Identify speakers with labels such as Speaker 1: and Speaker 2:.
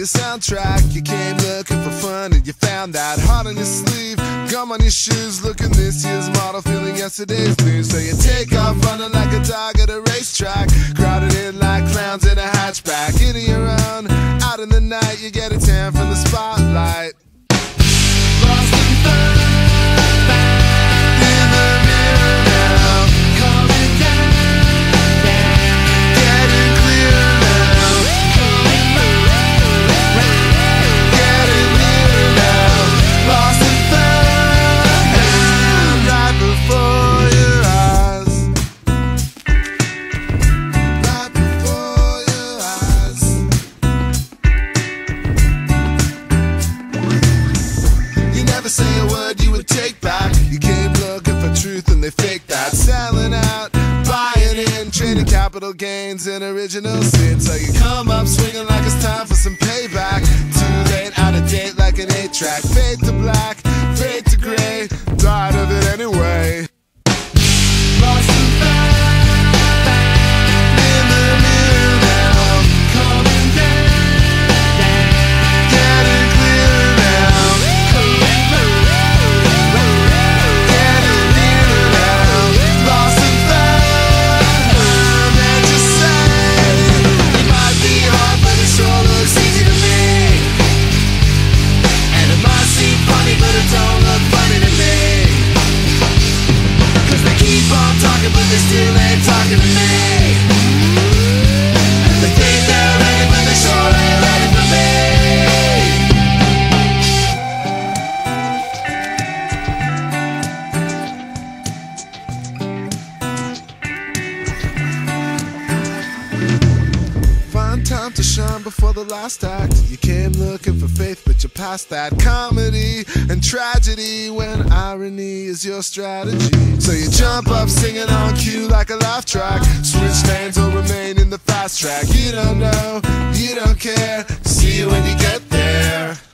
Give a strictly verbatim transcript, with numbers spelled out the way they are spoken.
Speaker 1: a soundtrack. You came looking for fun and you found that. Heart on your sleeve, gum on your shoes, looking this year's model, feeling yesterday's news. So you take off running like a dog at a racetrack, crowded in like clowns in a hatchback. In your own, out in the night, you get a tan from the spotlight. Lost in fun, in the mirror now, coming down, getting clear now, getting near now. Lost in fun, right before your eyes, right before your eyes. You never say a word you would take back. You came looking for truth and they faked that. Selling out, buying in, trading capital gains and original sin. So you come up swinging like it's time for some payback. Too late, out of date like an eight track. Fade to black, fade to gray, died of it anyway. Lost in in the mirror now, coming down, getting clear now, getting near now. Lost in and you say it might be hard, but it sure looks easy to me. And it might seem funny, but it don't look funny to me. Cause they keep on talking, but they still ain't talking to me. And they think they're ready, but they sure ain't ready for me. Find time to shine before the last act. You came looking for faith, but you're past that. Comedy and tragedy when irony is your strategy. So you jump up singing on cue like a laugh track. Switch lanes or remain in the fast track. You don't know, you don't care. See you when you get there.